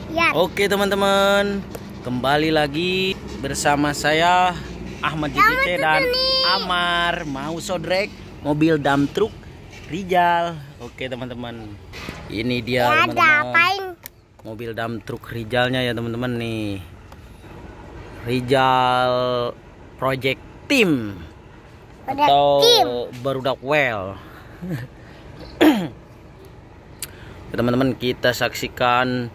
Ya. Oke teman-teman, kembali lagi bersama saya Ahmad JJC dan Amar mau sodrek mobil dump truck Rijal. Oke teman-teman, ini dia teman-teman mobil dump truck Rijalnya ya teman-teman nih, Rijal Project Team atau Barudak Well. Teman-teman, kita saksikan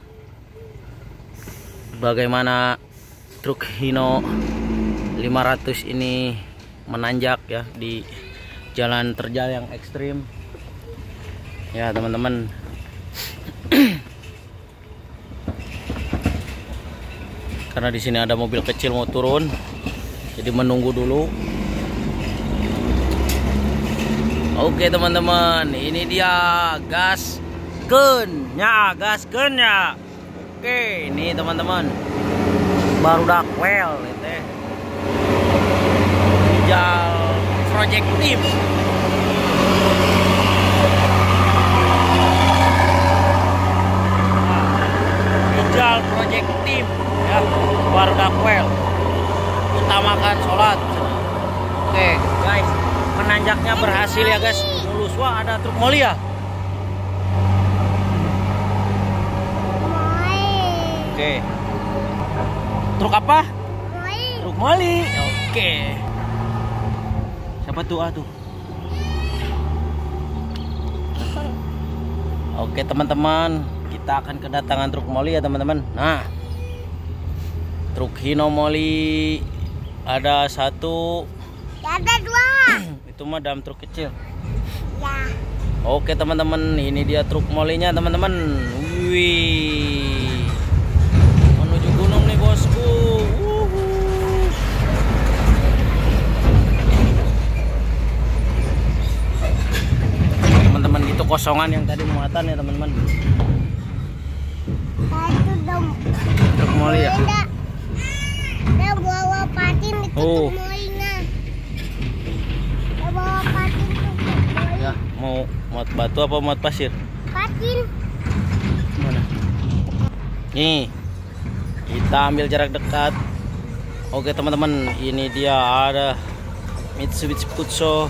bagaimana truk Hino 500 ini menanjak ya di jalan terjal yang ekstrim ya teman-teman. Karena di sini ada mobil kecil mau turun, jadi menunggu dulu. Oke teman-teman, ini dia gaskennya. Oke, ini teman-teman Barudak Well itu Rijal Project Team. Rijal Project Team ya, Barudak Well. Utamakan sholat. Oke guys, menanjaknya berhasil ya guys, mulus. Wah, ada truk moli ya. Oke. Truk apa? Truk moli. Oke. Siapa tuh? Tuh. Oke teman-teman, kita akan kedatangan truk moli ya teman-teman. Nah, truk Hino moli ada satu. Ada dua. Itu mah dump truk kecil. Ya. Oke teman-teman, ini dia truk molinya teman-teman. Wih. Menuju gunung nih bosku. Teman-teman, itu kosongan yang tadi muatan ya teman-teman. Itu dong. Truk moli ya. Ada bawa patin itu Oh. truk molinya. Ada bawa patin itu truk moli. Ya, mau muat batu apa muat pasir? Patin. Mana? Nih, kita ambil jarak dekat. Oke teman-teman, ini dia ada Mitsubishi Putso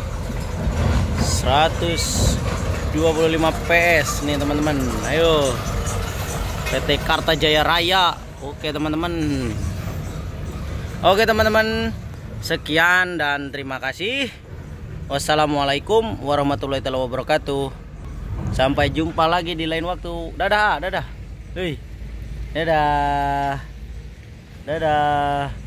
125 PS nih teman-teman. Ayo, PT Karta Jaya Raya. Oke teman-teman. Oke teman-teman, sekian dan terima kasih. Wassalamualaikum warahmatullahi wabarakatuh. Sampai jumpa lagi di lain waktu. Dadah. Hei. Dadah.